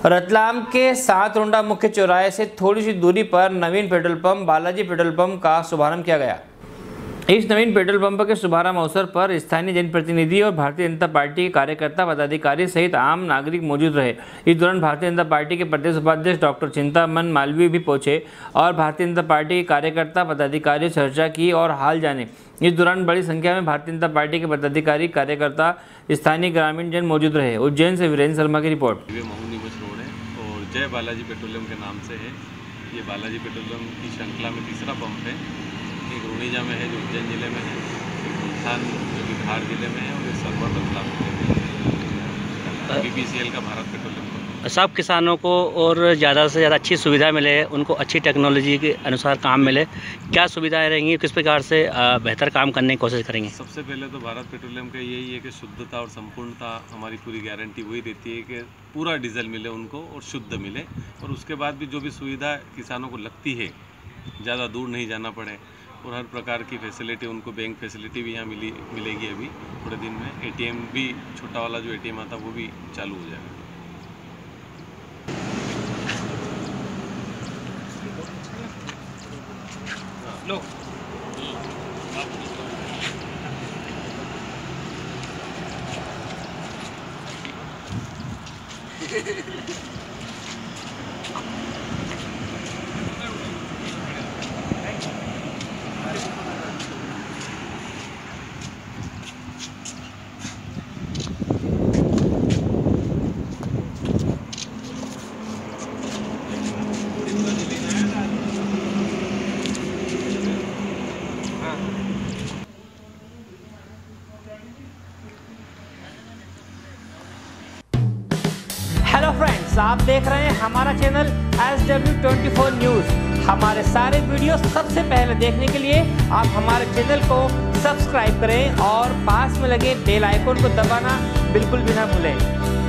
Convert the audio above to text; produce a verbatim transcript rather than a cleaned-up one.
रतलाम के सात रोंडा मुख्य चौराहे से थोड़ी सी दूरी पर Naveen petrol pump Balaji petrol pump का शुभारंभ किया गया। इस नवीन पेट्रोल पंप के शुभारंभ अवसर पर स्थानीय जनप्रतिनिधि और भारतीय जनता पार्टी के कार्यकर्ता पदाधिकारी सहित आम नागरिक मौजूद रहे। इस दौरान भारतीय जनता पार्टी के प्रदेश उपाध्यक्ष डॉक्टर चिंतामन मालवीय भी पहुंचे और भारतीय जनता पार्टी के कार्यकर्ता पदाधिकारी चर्चा की और हाल जाने। इस दौरान बड़ी संख्या में भारतीय जनता पार्टी के पदाधिकारी कार्यकर्ता स्थानीय ग्रामीण जन मौजूद रहे। उज्जैन से वीरेंद्र शर्मा की रिपोर्ट। और जय बालाजी पेट्रोलियम के नाम से है। ये बालाजी पेट्रोलियम की श्रृंखला में तीसरा पंप है। एक रोनिजा में है जो उज्जैन जिले में है, एक मुल्तान जो कि धार जिले में है और एक सरवर रतलाम जिले में है। बीपीसीएल का भारत पेट्रोलियम पंप। सब किसानों को और ज़्यादा से ज़्यादा अच्छी सुविधा मिले, उनको अच्छी टेक्नोलॉजी के अनुसार काम मिले। क्या सुविधाएं रहेंगी, किस प्रकार से बेहतर काम करने की कोशिश करेंगे? सबसे पहले तो भारत पेट्रोलियम का यही है कि शुद्धता और संपूर्णता हमारी पूरी गारंटी वही देती है कि पूरा डीजल मिले उनको और शुद्ध मिले। और उसके बाद भी जो भी सुविधा किसानों को लगती है, ज़्यादा दूर नहीं जाना पड़े और हर प्रकार की फैसिलिटी उनको, बैंक फैसिलिटी भी यहाँ मिली मिलेगी। अभी थोड़े दिन में एटीएम भी, छोटा वाला जो एटीएम आता वो भी चालू हो जाएगा। लो हेलो फ्रेंड्स, आप देख रहे हैं हमारा channel S W twenty four news. हमारे सारे वीडियो सबसे पहले देखने के लिए आप हमारे चैनल को सब्सक्राइब करें और पास में लगे बेल आइकन को दबाना बिल्कुल भी ना भूलें।